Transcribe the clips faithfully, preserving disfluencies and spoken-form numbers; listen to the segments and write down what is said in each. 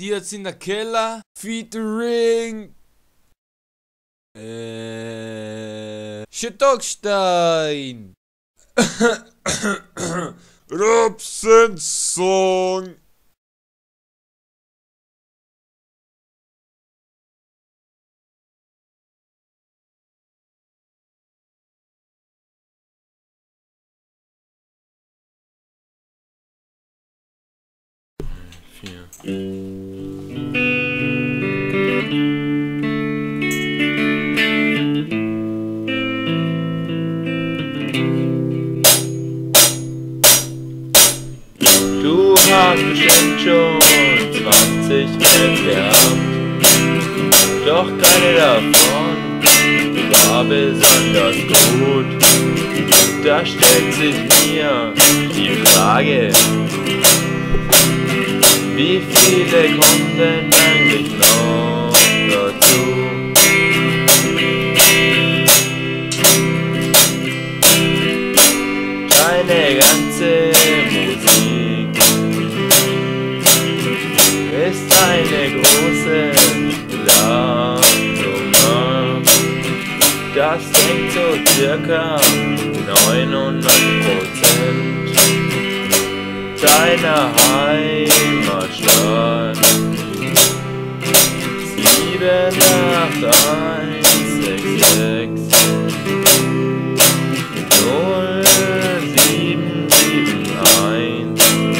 Diaz in der Keller, featuring äh, Schüttogstein. Robson-Song. Vier. Du hast bestimmt schon zwanzig gehabt, doch keine davon war besonders gut. Da stellt sich mir die Frage, wie viele kommen denn eigentlich noch dazu? Deine ganze Musik ist eine große Ladung. Das denkt so circa neunundneunzig Prozent deiner Heimatstadt. Sieben acht eins sechs sechs null sieben sieben eins.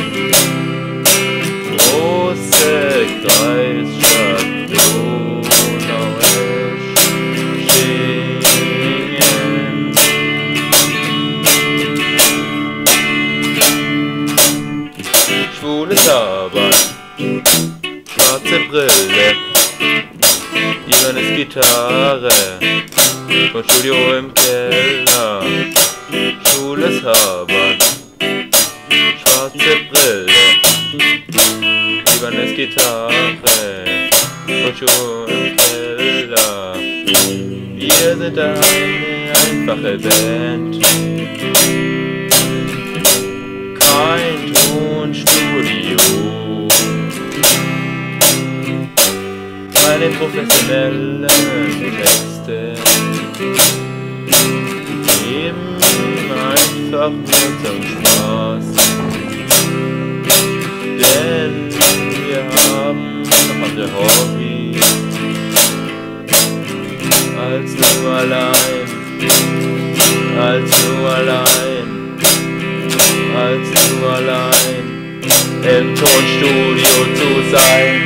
Große Kreisstadt Donaueschingen. Schwule Tabak, schwarze Brille, Ivanes Gitarre und Studio im Keller. Schwules Tabak, schwarze Brille, Ivanes Gitarre und Studio im Keller. Wir sind eine einfache Band, kein Tonstudio, keine professionellen Texte, eben einfach nur zum Spaß, denn wir haben noch andere Hobbys als du allein, als du allein, als du allein im Tonstudio zu sein.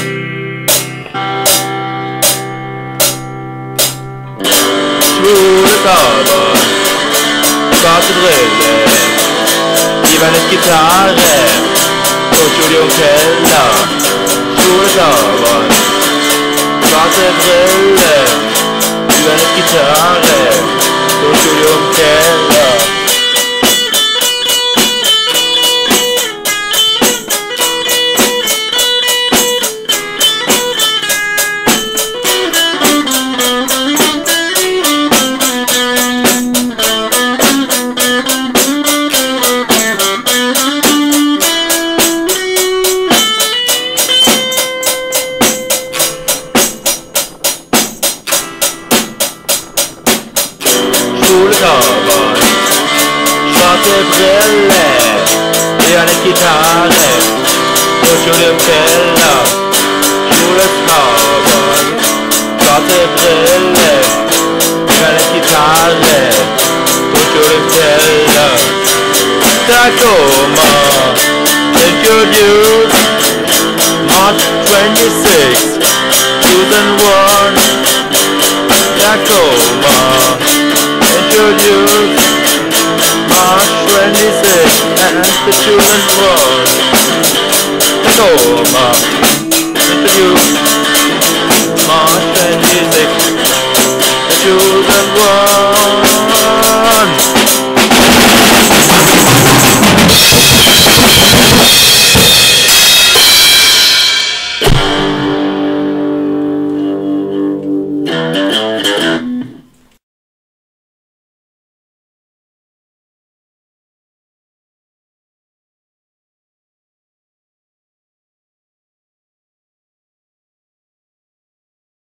Schwule Tabak, schwarze Brille, Ivanes Gitarre, Tonstudio im Keller. Schwule Tabak, schwarze Brille, Ivanes Gitarre, Tonstudio im Keller. Schwule Tabak, schwarze Brille, Ivanes Gitarre, Tonstudio im Keller. Schwules Tabak, schwarze Brille, Ivanes Gitarre, Tonstudio im Keller. Tacoma, introduced March twenty-sixth, two thousand one.